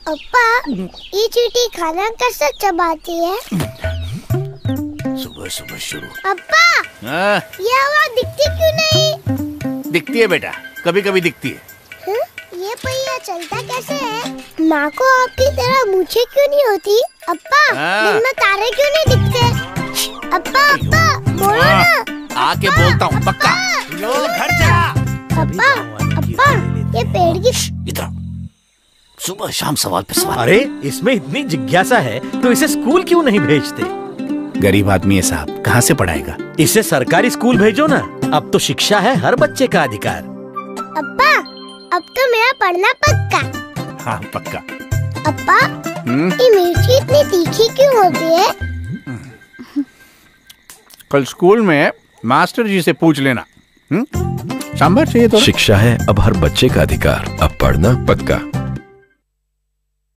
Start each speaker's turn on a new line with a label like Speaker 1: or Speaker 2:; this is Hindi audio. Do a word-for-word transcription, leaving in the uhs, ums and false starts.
Speaker 1: अप्पा, ये चींटी खाना कैसे चबाती है?
Speaker 2: सुबह सुबह शुरू।
Speaker 1: अप्पा, ये आवाज दिखती क्यों नहीं?
Speaker 2: दिखती है बेटा, कभी कभी दिखती है।
Speaker 1: हुँ? ये पहिया चलता कैसे है? माँ को आपकी तरह मूछें क्यों नहीं होती? अप्पा, दिन में तारे क्यों नहीं दिखते? अप्पा, अप्पा, बोलो ना।
Speaker 2: आके बोलता हूँ पक्का। लो घर जा।
Speaker 1: अप्पा, अप्पा, ये पेड़ की
Speaker 2: इधर सुबह शाम सवाल पे सवाल।
Speaker 3: अरे इसमें इतनी जिज्ञासा है तो इसे स्कूल क्यों नहीं भेजते?
Speaker 2: गरीब आदमी है साहब, कहाँ से पढ़ाएगा?
Speaker 3: इसे सरकारी स्कूल भेजो ना। अब तो शिक्षा है हर बच्चे का अधिकार।
Speaker 1: अप्पा, अब तो मेरा पढ़ना पक्का।
Speaker 2: हाँ पक्का।
Speaker 1: अप्पा, ये मिर्ची इतनी तीखी क्यों होती है?
Speaker 2: कल स्कूल में मास्टर जी से पूछ लेना। हम्म? सांभर चाहिए तो।
Speaker 4: शिक्षा है अब हर बच्चे का अधिकार, अब पढ़ना पक्का।